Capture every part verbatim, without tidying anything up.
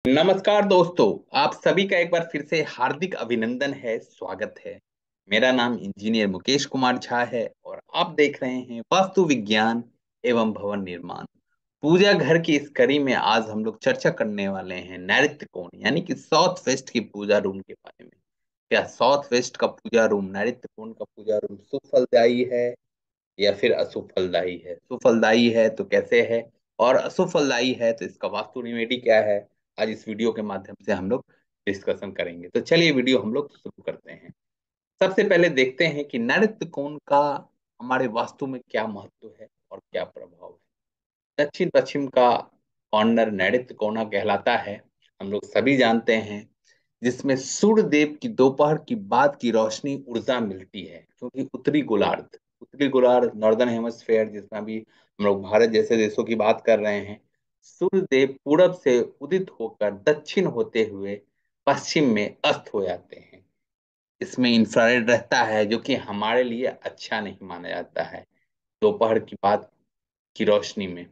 नमस्कार दोस्तों। आप सभी का एक बार फिर से हार्दिक अभिनंदन है, स्वागत है। मेरा नाम इंजीनियर मुकेश कुमार झा है और आप देख रहे हैं वास्तु विज्ञान एवं भवन निर्माण। पूजा घर की इस कड़ी में आज हम लोग चर्चा करने वाले हैं नैऋत्य कोण यानी कि साउथ वेस्ट की पूजा रूम के बारे में। क्या साउथ वेस्ट का पूजा रूम, नैऋत्य कोण का पूजा रूम सुफलदायी है या फिर असुफलदायी है? सुफलदायी है तो कैसे है, और असुफलदायी है तो इसका वास्तु रेमेडी क्या है? आज इस वीडियो के माध्यम से हम लोग डिस्कशन करेंगे। तो चलिए वीडियो हम लोग शुरू करते हैं। सबसे पहले देखते हैं कि नैऋत्य कोण का हमारे वास्तु में क्या महत्व है और क्या प्रभाव है। दक्षिण पश्चिम का कॉर्नर नैऋत्य कोना कहलाता है, हम लोग सभी जानते हैं, जिसमें सूर्य देव की दोपहर की बाद की रोशनी ऊर्जा मिलती है, क्योंकि उत्तरी गोलार्ध उत्तरी गोलार्ध नॉर्दर्न हेमस्फेयर, जिसमें भी हम लोग भारत जैसे देशों की बात कर रहे हैं, सूर्य देव पूरब से उदित होकर दक्षिण होते हुए पश्चिम में अस्त हो जाते हैं। इसमें इंफ्रारेड रहता है, जो कि हमारे लिए अच्छा नहीं माना जाता है। दोपहर की बाद की रोशनी में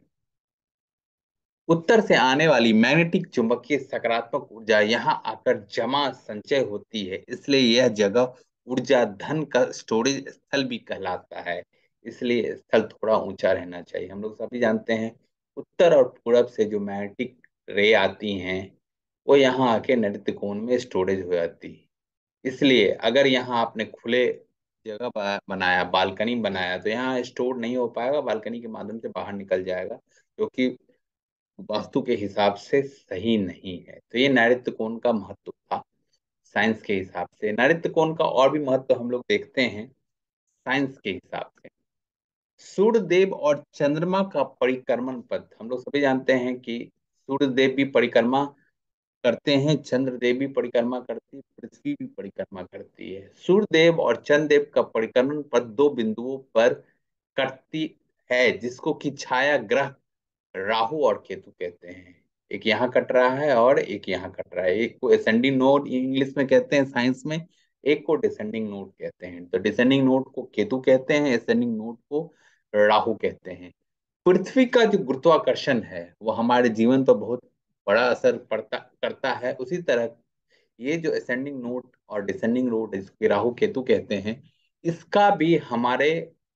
उत्तर से आने वाली मैग्नेटिक चुंबकीय सकारात्मक ऊर्जा यहाँ आकर जमा संचय होती है, इसलिए यह जगह ऊर्जा धन का स्टोरेज स्थल भी कहलाता है। इसलिए स्थल थोड़ा ऊंचा रहना चाहिए। हम लोग सभी जानते हैं, उत्तर और पूरब से जो मैग्नेटिक रे आती हैं वो यहाँ आके नैऋत्य कोण में स्टोरेज हो जाती है। इसलिए अगर यहाँ आपने खुले जगह बा- बनाया, बालकनी बनाया, तो यहाँ स्टोर नहीं हो पाएगा, बालकनी के माध्यम से बाहर निकल जाएगा, क्योंकि वास्तु के हिसाब से सही नहीं है। तो ये नैऋत्य कोण का महत्व था। साइंस के हिसाब से नैऋत्य कोण का और भी महत्व हम लोग देखते हैं साइंस के हिसाब से। सूर्य देव और चंद्रमा का परिक्रमण पथ, हम लोग सभी जानते हैं कि सूर्य देव भी परिक्रमा करते हैं, चंद्र देव भी परिक्रमा करती है, पृथ्वी भी परिक्रमा करती है। सूर्य देव और चंद्र देव का परिक्रमण पथ दो बिंदुओं पर कटती है, जिसको कि छाया ग्रह राहु और केतु कहते हैं। एक यहाँ कट रहा है और एक यहाँ कट रहा है। एक को असेंडिंग नोड इंग्लिश में कहते हैं साइंस में, एक को डिसेंडिंग नोड कहते हैं। तो डिसेंडिंग नोड को केतु कहते हैं, असेंडिंग नोड को राहु कहते हैं। पृथ्वी का जो गुरुत्वाकर्षण है वो हमारे जीवन पर बहुत बड़ा असर पड़ता करता है। उसी तरह ये जो असेंडिंग नोड और डिसेंडिंग नोड, इसके राहु केतु कहते हैं, इसका भी हमारे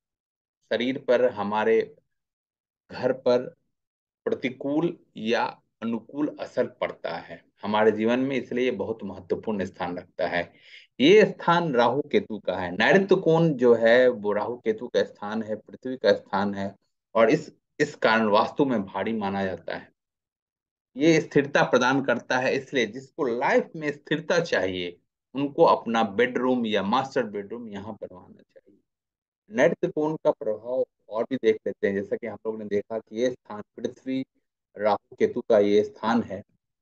शरीर पर, हमारे घर पर प्रतिकूल या अनुकूल असर पड़ता है हमारे जीवन में। इसलिए ये बहुत महत्वपूर्ण स्थान रखता है। ये स्थान राहु केतु का है। नैऋत्य कोण जो है वो राहु केतु का स्थान है, पृथ्वी का स्थान है, और इस इस कारण वास्तु में भारी माना जाता है। ये स्थिरता प्रदान करता है, इसलिए जिसको लाइफ में स्थिरता चाहिए उनको अपना बेडरूम या मास्टर बेडरूम यहाँ बनवाना चाहिए। नैऋत्य कोण का प्रभाव और भी देख लेते हैं। जैसा कि हम लोग ने देखा कि ये स्थान पृथ्वी राहु केतु का ये स्थान है,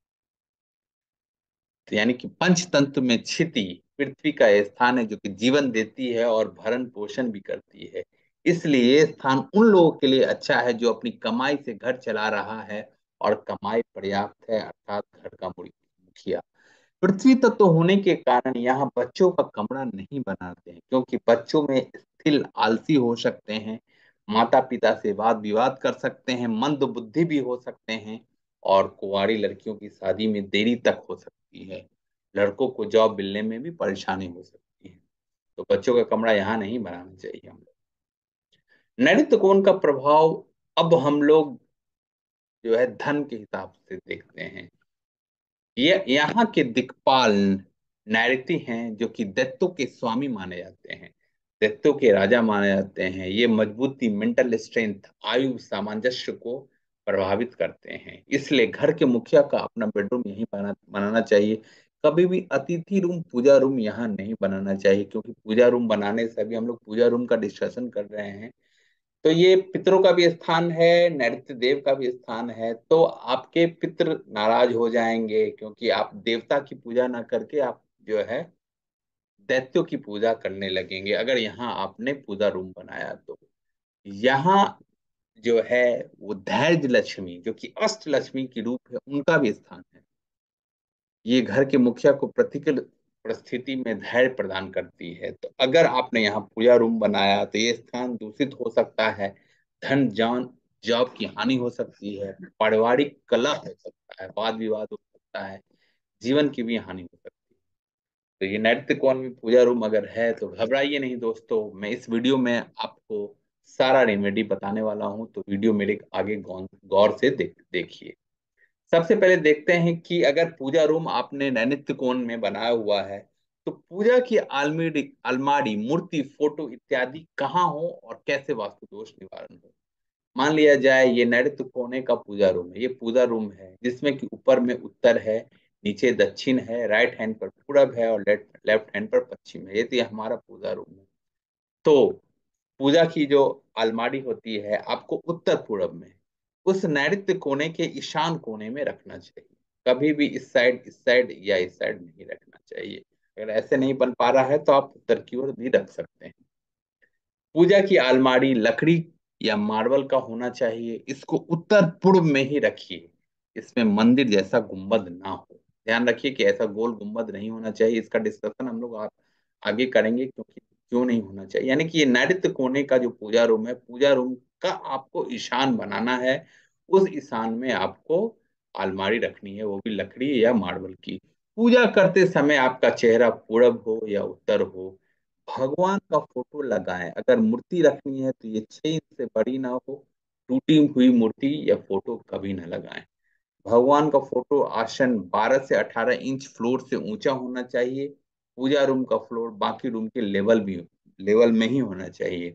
तो यानी कि पंचतंत्र में क्षिति पृथ्वी का ये स्थान है, जो कि जीवन देती है और भरण पोषण भी करती है। इसलिए ये स्थान उन लोगों के लिए अच्छा है जो अपनी कमाई से घर चला रहा है और कमाई पर्याप्त है, अर्थात घर का मुखिया। पृथ्वी तत्व होने के कारण यहाँ बच्चों का कमरा नहीं बनाते हैं, क्योंकि बच्चों में स्थिर आलसी हो सकते हैं, माता पिता से वाद विवाद कर सकते हैं, मंद बुद्धि भी हो सकते हैं, और कुंवारी लड़कियों की शादी में देरी तक हो सकती है। लड़कों को जॉब मिलने में भी परेशानी हो सकती है। तो बच्चों का कमरा यहाँ नहीं बनाना चाहिए हम लोग। नैऋत्य कोण का प्रभाव अब हम लोग जो है धन के हिसाब से देखते हैं। ये यहाँ के दिक्पाल नैऋति हैं, जो कि दैत्यों के स्वामी माने जाते हैं, दैत्यों के राजा माने जाते हैं। ये मजबूती, मेंटल स्ट्रेंथ, आयु सामंजस्य को प्रभावित करते हैं। इसलिए घर के मुखिया का अपना बेडरूम यहीं बना बनाना चाहिए। कभी भी अतिथि रूम, पूजा रूम यहाँ नहीं बनाना चाहिए, क्योंकि पूजा रूम बनाने से, अभी हम लोग पूजा रूम का डिस्कशन कर रहे हैं, तो ये पितरों का भी स्थान है, नैऋत्य देव का भी स्थान है। तो आपके पितर नाराज हो जाएंगे, क्योंकि आप देवता की पूजा ना करके आप जो है दैत्यों की पूजा करने लगेंगे, अगर यहाँ आपने पूजा रूम बनाया तो। यहाँ जो है वो धैर्य लक्ष्मी, जो कि अष्ट लक्ष्मी की रूप है, उनका भी स्थान है। ये घर के मुखिया को प्रतिकूल परिस्थिति में धैर्य प्रदान करती है। तो अगर आपने यहाँ पूजा रूम बनाया तो ये स्थान दूषित हो सकता है, धन जान जॉब की हानि हो सकती है, पारिवारिक कलह हो सकता है, वाद विवाद हो सकता सकता है, जीवन की भी हानि हो सकती है। तो ये नैऋत्य कोण में पूजा रूम अगर है तो घबराइए नहीं दोस्तों, मैं इस वीडियो में आपको सारा रेमेडी बताने वाला हूँ, तो वीडियो मेरे आगे गौर गौर से देख देखिए। सबसे पहले देखते हैं कि अगर पूजा रूम आपने नैऋत्य कोण में बनाया हुआ है, तो पूजा की अलमारी अलमारी मूर्ति फोटो इत्यादि कहाँ हो और कैसे वास्तु दोष निवारण हो। मान लिया जाए ये नैऋत्य कोने का पूजा रूम है, ये पूजा रूम है जिसमें कि ऊपर में उत्तर है, नीचे दक्षिण है, राइट हैंड पर पूरब है और लेफ्ट लेफ्ट हैंड पर पश्चिम है। ये तो ये हमारा पूजा रूम है। तो पूजा की जो अलमारी होती है आपको उत्तर पूरब में उस नैऋत्य कोने के ईशान कोने में रखना चाहिए। कभी भी इस साइड इस साइड या इस साइड नहीं रखना चाहिए। अगर ऐसे नहीं बन पा रहा है तो आप उत्तर की ओर भी रख सकते हैं। पूजा की अलमारी लकड़ी या मार्बल का होना चाहिए। इसको उत्तर पूर्व में ही रखिए। इसमें मंदिर जैसा गुंबद ना हो। ध्यान रखिए कि ऐसा गोल गुंबद नहीं होना चाहिए। इसका डिस्कशन हम लोग आ, आगे करेंगे क्योंकि क्यों नहीं होना चाहिए। यानी कि ये नैऋत्य कोने का जो पूजा रूम है, पूजा रूम का आपको ईशान बनाना है। उस ईशान में आपको अलमारी रखनी है, वो भी लकड़ी या मार्बल की। पूजा करते समय आपका चेहरा पूरब हो या उत्तर हो। भगवान का फोटो लगाएं। अगर मूर्ति रखनी है तो ये छह इंच से बड़ी ना हो। टूटी हुई मूर्ति या फोटो कभी ना लगाएं। भगवान का फोटो आसन बारह से अठारह इंच फ्लोर से ऊंचा होना चाहिए। पूजा रूम का फ्लोर बाकी रूम के लेवल भी लेवल में ही होना चाहिए।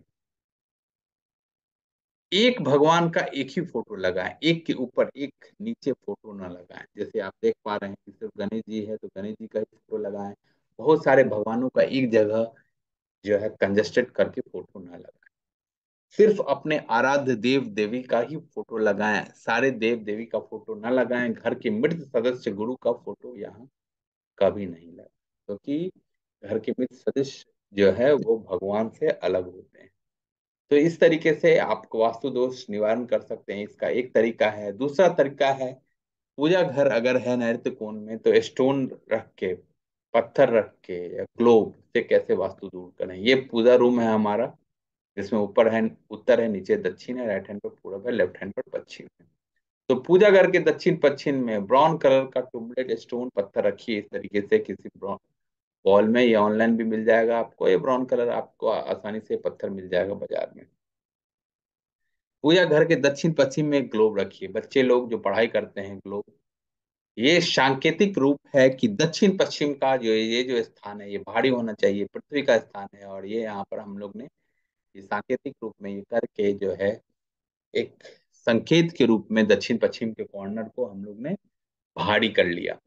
एक भगवान का एक ही फोटो लगाएं, एक के ऊपर एक नीचे फोटो ना लगाएं। जैसे आप देख पा रहे हैं कि सिर्फ गणेश जी है तो गणेश जी का ही फोटो लगाएं। बहुत सारे भगवानों का एक जगह जो है कंजेस्टेड करके फोटो ना लगाएं। सिर्फ अपने आराध्य देव देवी का ही फोटो लगाएं। सारे देव देवी का फोटो ना लगाएं। घर के मृत सदस्य गुरु का फोटो यहाँ कभी नहीं लगाएं, क्योंकि घर के मृत सदस्य जो है वो भगवान से अलग होते हैं। तो इस तरीके से आप वास्तु दोष निवारण कर सकते हैं। इसका एक तरीका है। दूसरा तरीका है, पूजा घर अगर है नैऋत्य कोण में तो स्टोन रख के, पत्थर रख के या ग्लोब से कैसे वास्तु दूर करें। ये पूजा रूम है हमारा, जिसमें ऊपर है उत्तर है, नीचे दक्षिण है, राइट हैंड पर पूरब है, लेफ्ट हैंड पर पश्चिम है। तो पूजा घर के दक्षिण पश्चिम में ब्राउन कलर का ट्यूबलेट स्टोन पत्थर रखिए। इस तरीके से किसी ब्राउन वॉल में या ऑनलाइन भी मिल जाएगा आपको। ये ब्राउन कलर आपको आसानी से पत्थर मिल जाएगा बाजार में। पूजा घर के दक्षिण पश्चिम में ग्लोब रखिए। बच्चे लोग जो पढ़ाई करते हैं, ग्लोब ये सांकेतिक रूप है कि दक्षिण पश्चिम का जो ये जो स्थान है ये भारी होना चाहिए, पृथ्वी का स्थान है। और ये यहाँ पर हम लोग ने ये सांकेतिक रूप में ये करके जो है एक संकेत के रूप में दक्षिण पश्चिम के कॉर्नर को हम लोग ने भारी कर लिया।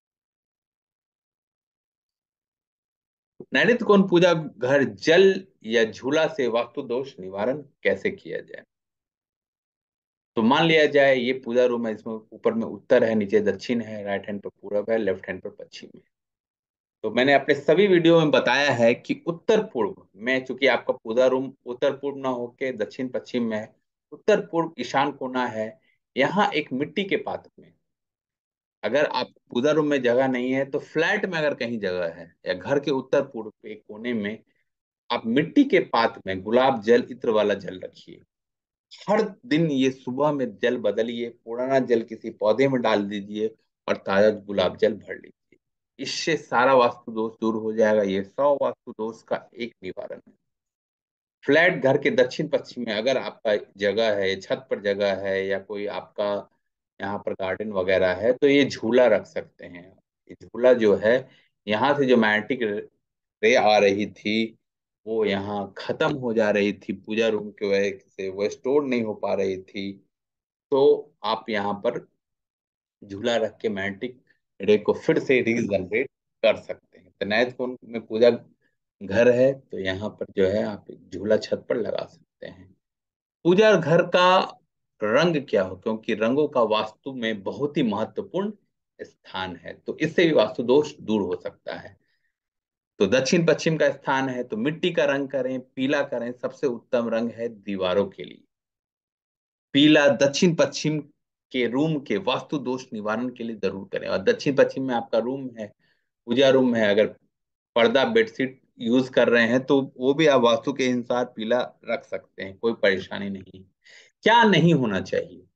नैऋत्य कोण पूजा घर जल या झूला से वास्तु दोष निवारण कैसे किया जाए। तो मान लिया जाए ये पूजा रूम है, इसमें ऊपर में उत्तर है, नीचे दक्षिण है, राइट हैंड पर पूरब है, लेफ्ट हैंड पर पश्चिम है। तो मैंने अपने सभी वीडियो में बताया है कि उत्तर पूर्व में, चूंकि आपका पूजा रूम उत्तर पूर्व ना होके दक्षिण पश्चिम में है, उत्तर पूर्व ईशान कोना है। यहाँ एक मिट्टी के पात्र में, अगर आप पूजा रूम में जगह नहीं है तो फ्लैट में अगर कहीं जगह है या घर के उत्तर पूर्व के कोने में आप मिट्टी के पात्र में गुलाब जल इत्र वाला जल रखिए। हर दिन ये सुबह में जल बदलिए, पुराना जल किसी पौधे में डाल दीजिए और ताजा गुलाब जल भर लीजिए। इससे सारा वास्तु दोष दूर हो जाएगा। ये सौ वास्तु दोष का एक निवारण है। फ्लैट घर के दक्षिण पश्चिम में अगर आपका जगह है, छत पर जगह है या कोई आपका यहाँ पर गार्डन वगैरह है, तो ये झूला रख सकते हैं। ये झूला जो है, यहाँ से जो मैग्नेटिक रे आ रही थी वो यहाँ खत्म हो जा रही थी पूजा रूम की वजह से, वो स्टोर नहीं हो पा रही थी। तो आप यहाँ पर झूला रख के मैग्नेटिक रे को फिर से रीजनरेट कर सकते हैं। तो नैत कोण में पूजा घर है तो यहाँ पर जो है आप एक झूला छत पर लगा सकते हैं। पूजा घर का रंग क्या हो, क्योंकि रंगों का वास्तु में बहुत ही महत्वपूर्ण स्थान है, तो इससे भी वास्तु दोष दूर हो सकता है। तो दक्षिण पश्चिम का स्थान है तो मिट्टी का रंग करें, पीला करें। सबसे उत्तम रंग है दीवारों के लिए पीला। दक्षिण पश्चिम के रूम के वास्तु दोष निवारण के लिए जरूर करें। और दक्षिण पश्चिम में आपका रूम है, पूजा रूम है, अगर पर्दा बेडशीट यूज कर रहे हैं तो वो भी आप वास्तु के अनुसार पीला रख सकते हैं, कोई परेशानी नहीं। क्या नहीं होना चाहिए,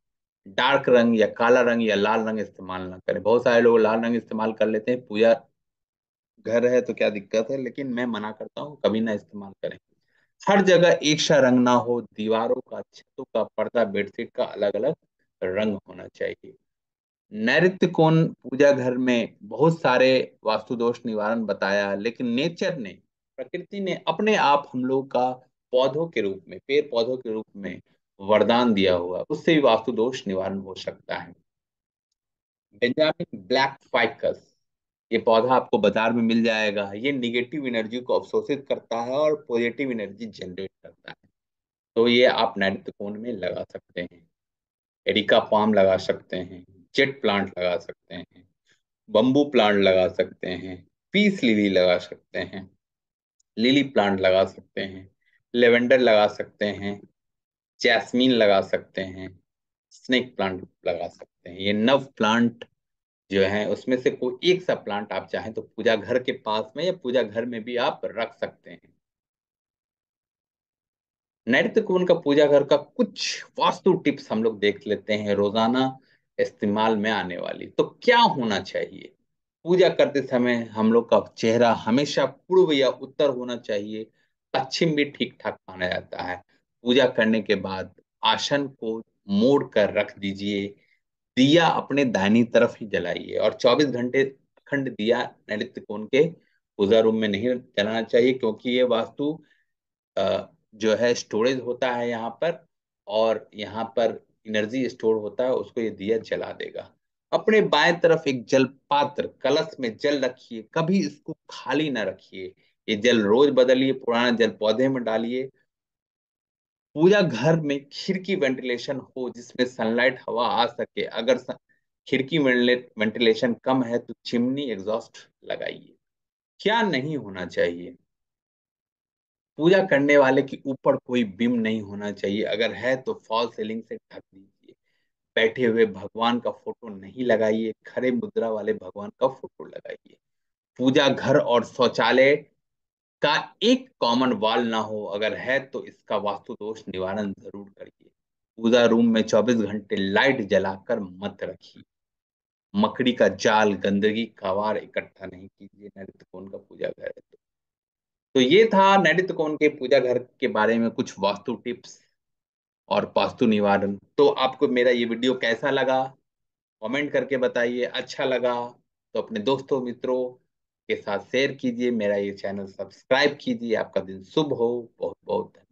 डार्क रंग या काला रंग या लाल रंग इस्तेमाल ना करें। बहुत सारे लोग लाल रंग इस्तेमाल कर लेते हैं, पूजा घर है तो क्या दिक्कत है, लेकिन मैं मना करता हूँ, कभी ना इस्तेमाल करें। हर जगह एक सा रंग ना हो, दीवारों का, छतों का, पर्दा, बेडशीट का अलग अलग रंग होना चाहिए। नैऋत्य कोण पूजा घर में बहुत सारे वास्तु दोष निवारण बताया, लेकिन नेचर ने, प्रकृति ने अपने आप हम लोग का पौधों के रूप में, पेड़ पौधों के रूप में वरदान दिया हुआ, उससे भी वास्तु दोष निवारण हो सकता है। बेंजामिन ब्लैक फाइकस, ये पौधा आपको बाजार में मिल जाएगा। ये निगेटिव एनर्जी को अवशोषित करता है और पॉजिटिव एनर्जी जनरेट करता है। तो ये आप नैऋत्य कोण में लगा सकते हैं। एरिका पाम लगा सकते हैं, जेट प्लांट लगा सकते हैं, बम्बू प्लांट लगा सकते हैं, पीस लिली लगा सकते हैं, लिली प्लांट लगा सकते हैं, लेवेंडर लगा सकते हैं, जैस्मीन लगा सकते हैं, स्नेक प्लांट लगा सकते हैं। ये नव प्लांट जो है उसमें से कोई एक सा प्लांट आप चाहें तो पूजा घर के पास में या पूजा घर में भी आप रख सकते हैं। नैऋत्य कोण का पूजा घर का कुछ वास्तु टिप्स हम लोग देख लेते हैं, रोजाना इस्तेमाल में आने वाली। तो क्या होना चाहिए? पूजा करते समय हम लोग का चेहरा हमेशा पूर्व या उत्तर होना चाहिए। पश्चिम भी ठीक ठाक माना जाता है। पूजा करने के बाद आसन को मोड़ कर रख दीजिए। दिया अपने दाहिनी तरफ ही जलाइए, और चौबीस घंटे अखंड दिया नैऋत्य कोण के पूजा रूम में नहीं जलाना चाहिए, क्योंकि ये वास्तु अ, जो है स्टोरेज होता है यहाँ पर, और यहाँ पर एनर्जी स्टोर होता है, उसको ये दिया जला देगा। अपने बाएं तरफ एक जल पात्र, कलश में जल रखिए, कभी इसको खाली ना रखिए। ये जल रोज बदलिए, पुराना जल पौधे में डालिए। पूजा घर में खिड़की वेंटिलेशन हो, जिसमें सनलाइट हवा आ सके। अगर स- खिड़की वेंटिलेशन कम है तो चिमनी एग्जॉस्ट लगाइए। क्या नहीं होना चाहिए? पूजा करने वाले के ऊपर कोई बिम नहीं होना चाहिए, अगर है तो फॉल सीलिंग से ढक दीजिए। बैठे हुए भगवान का फोटो नहीं लगाइए, खड़े मुद्रा वाले भगवान का फोटो लगाइए। पूजा घर और शौचालय का एक कॉमन वॉल ना हो, अगर है तो इसका वास्तु दोष निवारण जरूर करिए। पूजा रूम में चौबीस घंटे लाइट जलाकर मत रखिए। मकड़ी का जाल, गंदगी, कबाड़ इकट्ठा नहीं कीजिए, नैऋत्य कोण का पूजा घर है तो। तो ये था नैऋत्य कोण के पूजा घर के बारे में कुछ वास्तु टिप्स और वास्तु निवारण। तो आपको मेरा ये वीडियो कैसा लगा, कमेंट करके बताइए। अच्छा लगा तो अपने दोस्तों मित्रों के साथ शेयर कीजिए, मेरा ये चैनल सब्सक्राइब कीजिए। आपका दिन शुभ हो। बहुत बहुत धन्यवाद।